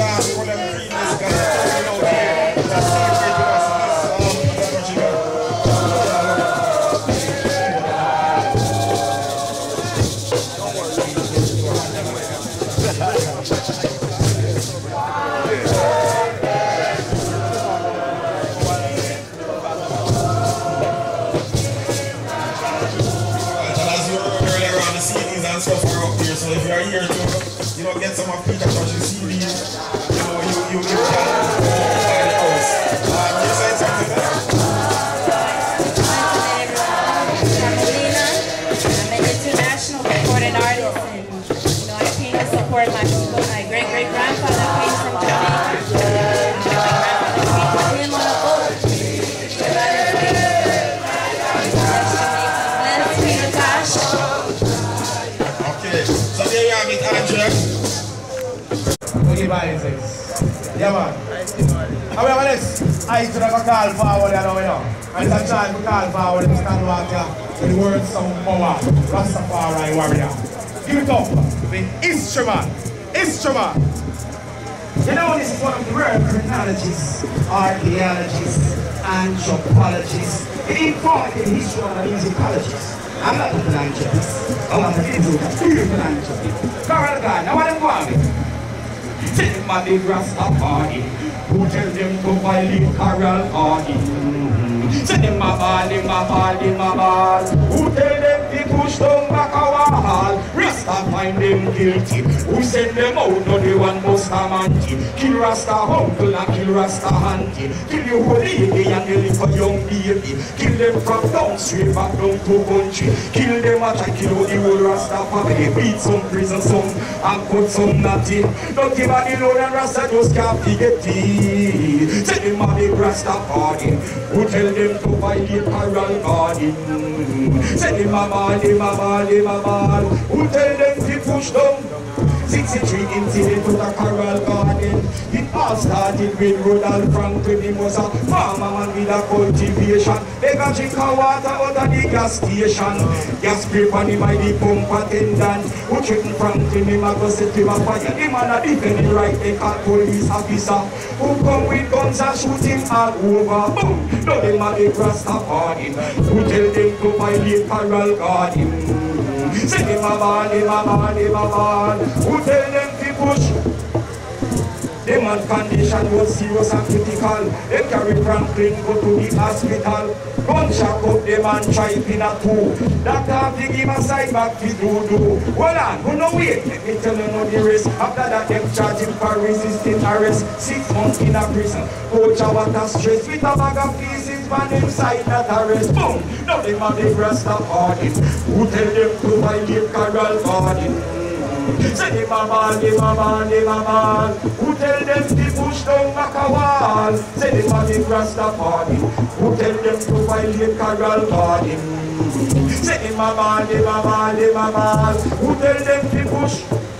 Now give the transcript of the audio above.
Get some of Peter Tosh's CDs, you can buy the house. You said something there? I'm an international recording artist, and I came to support my people. My great-great-grandfather came from Jamaica. My grandfather came with him on a boat. Okay, so there you have it, Andrew. Yeah, man. However, this, I should have a call forward, and it's a chance to call forward and stand back here with the word sound power, Rastafari warrior. Give it up, the instrument. You know, this is one of the rare chronologists, archaeologists, anthropologists, the important history of the musicologists. I'm not a philanthropist. I'm not a philanthropist. Carol God, now what I'm going with? Tell them a big Rastafari, who tell them to violate Carol Garden. Tell them a ball, who tell them to push down back a wall. Rasta find them guilty, who send them out, no they want Buster Manti. Kill Rasta uncle and kill Rasta auntie. Kill you whole lady and the little young baby. Kill them from downstream back down to country. Kill them at a kill the whole Rasta family. Beat some prison some and put some natty. Don't give a load and Rasta just can't forget it. Tell them a big Rastafari, who tell them to violate Carol Garden. Tell them a ball, who tell them to push down 63 incident to the Carol Garden. It all started with Ronald Franklin. He was a farmer man with a cultivation. They got drink of water out of the gas station. Gas scrape on him by the pump attendant. Who threatened Franklin, him a go set him a fire. Him and a defending right, they call police officer. Who come with guns and shoot him all over. Boom! Now them a big Rastafari, who tell them to violate Carol Garden. Say them a ball, who tell them to push. The man's condition was serious and critical. They carry Franklin go to the hospital. Gunshot up the man tripe in a two. Doctor have to give a side back to do. Hold on, who no wait, let me tell you no the rest. After that them charge him for resisting arrest. 6 months in a prison. Coach a water stress with a bag of pieces man inside that arrest. Boom! Now them a big Rastafari, who tell them to violate Carol Garden. Say them a ball, who tell them to push down back a wall. Say them a big Rastafari, who tell them to violate Carol Garden. Say them a ball, who tell them to push